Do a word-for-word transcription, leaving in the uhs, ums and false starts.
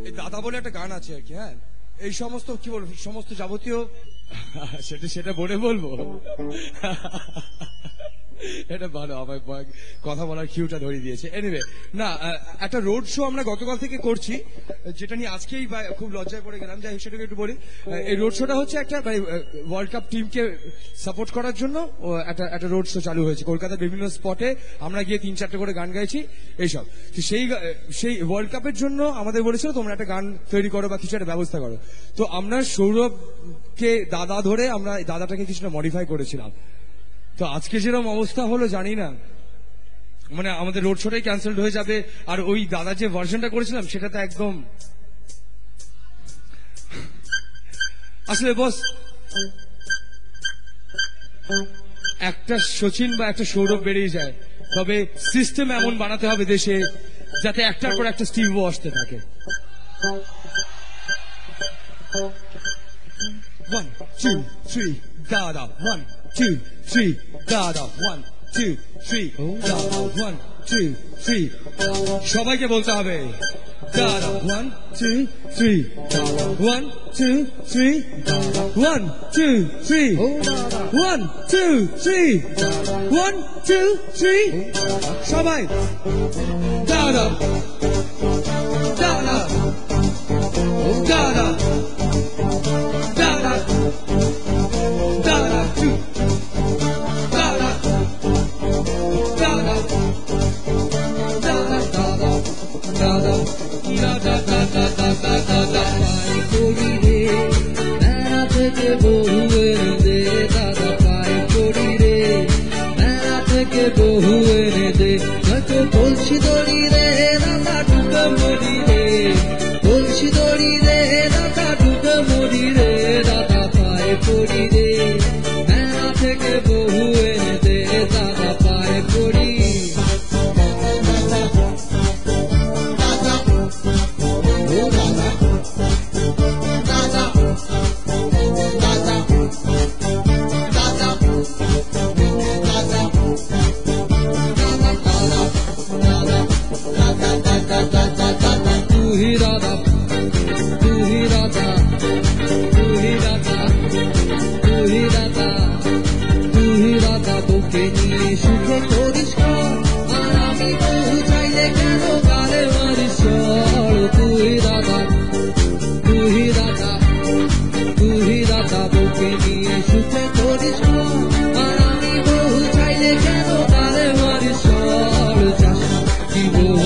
এই দাদা বলে একটা গান আছে আর কি, হ্যাঁ এই সমস্ত কি বলবো সমস্ত যাবতীয় সেটা সেটা বলে বলবো এটা ভালো, আমার কথা বলার কিউটা ধরিয়ে দিয়েছে। এনিওয়ে, না একটা রোড শো আমরা গতকাল থেকে করছি, যেটা নিয়ে আজকেই খুব লজ্জায় পড়ে গেলাম। যাই সেটাকে একটু বলি। এই রোড শোটা হচ্ছে একটা ওয়ার্ল্ড কাপ টিমকে সাপোর্ট করার জন্য একটা একটা রোড শো চালু হয়েছে কলকাতার বিভিন্ন স্পটে। আমরা গিয়ে তিন চারটে করে গান গাইছি এইসব। সেই সেই ওয়ার্ল্ড কাপের জন্য আমাদের বলেছিল তোমরা একটা গান তৈরি করো বা কিছু একটা ব্যবস্থা করো। তো আমরা সৌরভকে দাদা ধরে আমরা দাদাটাকে কিছুটা মডিফাই করেছিলাম। তো আজকে যেরকম অবস্থা হলো জানি না, মানে আমাদের রোড শোটাই ক্যান্সেলড হয়ে যাবে। আর ওই দাদা যে ভার্সনটা করেছিলাম সেটা তো একদম আসলে বস একটা সচিন বা একটা সৌরভ বেরিয়ে যায়, তবে সিস্টেম এমন বানাতে হবে দেশে যাতে একটার পর একটা স্টিভ আসতে থাকে। ওয়ান টু থ্রি দাদা, ওয়ান টু থ্রি দাদা, ওয়ান টু থ্রি দাদা, ওয়ান টু থ্রি সবাইকে বলতে হবে দাদা, ওয়ান টু থ্রি দাদা, ওয়ান টু থ্রি দাদা, one two three one two three one two three সবাই দাদা দাদা দাদা দাদা দাদা টু দাদা দাদা দাদা দাদা দাদা দাদা দাদা দাদা পাই করি রে মেলা থেকে বহু এনে দে দাদা, পাই করি রে মেলা থেকে বহু এনে দে। হয়তো বলছি দড়ি রে দাদা ডুবে মরি রে, বলছি দড়ি রে দাদা ডুবে মরি রে দাদা, পাই করি রে মেলা থেকে বহু এনে দে দাদা, পাই করি। সুখে করিস আর আমি বহু চাইলে কেন গালে মারিস, তুই দাদা তুই দাদা তুই দাদা বউকে নিয়ে সুখে করিস আর আমি বহু চাইলে কেন গালে মারিস, চাষা জীবন